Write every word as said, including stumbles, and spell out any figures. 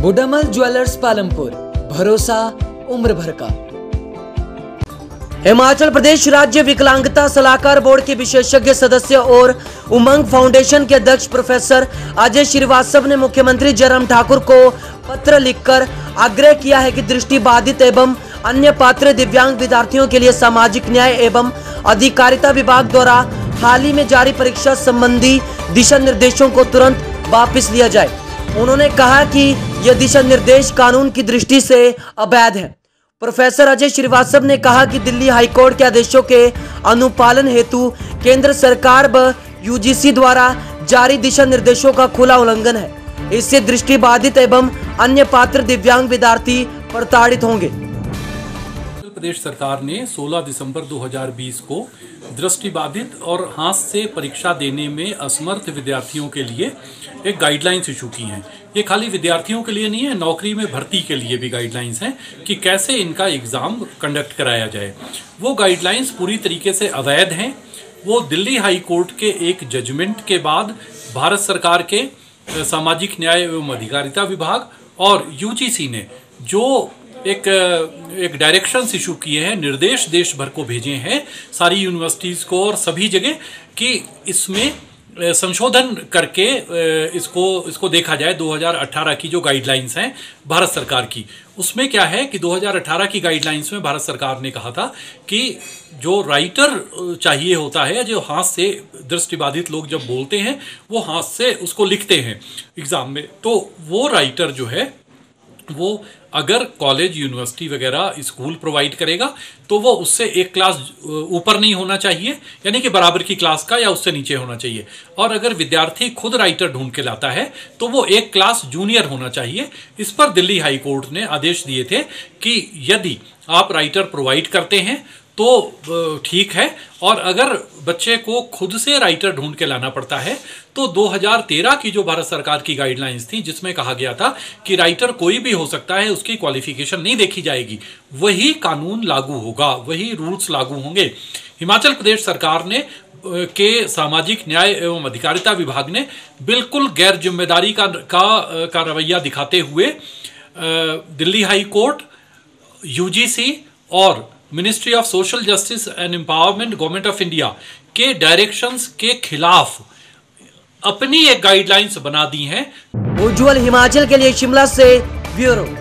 बुडामल jewellers Palampur, भरोसा उम्र भर का। हिमाचल प्रदेश राज्य विकलांगता सलाहकार बोर्ड के विशेषज्ञ सदस्य और उमंग फाउंडेशन के अध्यक्ष प्रोफेसर अजय श्रीवास्तव ने मुख्यमंत्री जयराम ठाकुर को पत्र लिखकर आग्रह किया है कि दृष्टिबाधित एवं अन्य पात्र दिव्यांग विद्यार्थियों के लिए सामाजिक न्याय एवं अधिकारिता विभाग द्वारा हाल ही में जारी परीक्षा संबंधी दिशा निर्देशों को तुरंत वापस लिया जाए। उन्होंने कहा कि यह दिशा निर्देश कानून की दृष्टि से अवैध है। प्रोफेसर अजय श्रीवास्तव ने कहा कि दिल्ली हाईकोर्ट के आदेशों के अनुपालन हेतु केंद्र सरकार व यूजीसी द्वारा जारी दिशा निर्देशों का खुला उल्लंघन है। इससे दृष्टिबाधित एवं अन्य पात्र दिव्यांग विद्यार्थी प्रताड़ित होंगे। प्रदेश सरकार ने सोलह दिसंबर दो हज़ार बीस को दृष्टिबाधित और हाथ से परीक्षा देने में असमर्थ विद्यार्थियों के लिए एक गाइडलाइंस इशू की हैं। ये खाली विद्यार्थियों के लिए नहीं है, नौकरी में भर्ती के लिए भी गाइडलाइंस हैं कि कैसे इनका एग्ज़ाम कंडक्ट कराया जाए। वो गाइडलाइंस पूरी तरीके से अवैध हैं। वो दिल्ली हाई कोर्ट के एक जजमेंट के बाद भारत सरकार के सामाजिक न्याय एवं अधिकारिता विभाग और यूजीसी ने जो एक एक डायरेक्शंस इशू किए हैं, निर्देश देश भर को भेजे हैं सारी यूनिवर्सिटीज़ को और सभी जगह कि इसमें संशोधन करके इसको इसको देखा जाए। दो हज़ार अठारह की जो गाइडलाइंस हैं भारत सरकार की, उसमें क्या है कि दो हज़ार अठारह की गाइडलाइंस में भारत सरकार ने कहा था कि जो राइटर चाहिए होता है, जो हाथ से दृष्टिबाधित लोग जब बोलते हैं वो हाथ से उसको लिखते हैं एग्ज़ाम में, तो वो राइटर जो है वो अगर कॉलेज यूनिवर्सिटी वगैरह स्कूल प्रोवाइड करेगा तो वो उससे एक क्लास ऊपर नहीं होना चाहिए, यानी कि बराबर की क्लास का या उससे नीचे होना चाहिए। और अगर विद्यार्थी खुद राइटर ढूंढ के लाता है तो वो एक क्लास जूनियर होना चाहिए। इस पर दिल्ली हाई कोर्ट ने आदेश दिए थे कि यदि आप राइटर प्रोवाइड करते हैं तो ठीक है, और अगर बच्चे को खुद से राइटर ढूंढ के लाना पड़ता है तो दो हज़ार तेरह की जो भारत सरकार की गाइडलाइंस थी जिसमें कहा गया था कि राइटर कोई भी हो सकता है, उसकी क्वालिफिकेशन नहीं देखी जाएगी, वही कानून लागू होगा, वही रूल्स लागू होंगे। हिमाचल प्रदेश सरकार ने के सामाजिक न्याय एवं अधिकारिता विभाग ने बिल्कुल गैर जिम्मेदारी का का, का रवैया दिखाते हुए दिल्ली हाई कोर्ट, यूजीसी और ministry of social justice and empowerment government of India के डायरेक्शंस के खिलाफ अपनी एक गाइडलाइंस बना दी हैं। उज्ज्वल हिमाचल के लिए शिमला से ब्यूरो।